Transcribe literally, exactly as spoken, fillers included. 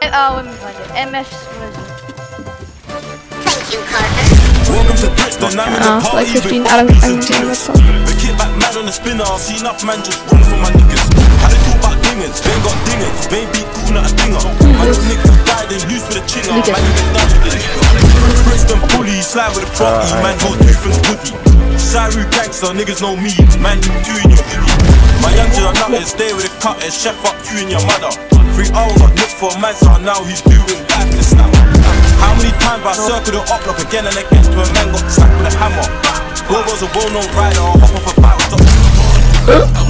Oh, let me find it. M F. Thank you, Carter. Welcome to Brixton, I'm in the Ah, like party fifteen. with I don't. I don't tears. care what's up. The kid back mad on the spinner, I see enough man just run for my niggas. How they talk about dingers, they ain't got dingers, they ain't beat cool not a dinger. My little niggas died, they loose with a chinger, man, you get done with it. Brixton bully, slide with a property, man, got tooth and hoodie. Saru gangster, niggas know me, man, you two in your hoodie. My young to the nutters, stay with the cutters, chef up you and your mother. Three hours got nicked for a man, so now he's doing life to snap. How many times I circle the up block again and again to a man got slapped with a hammer? Bobo's a well-known rider, I'll hop off a bike, stop.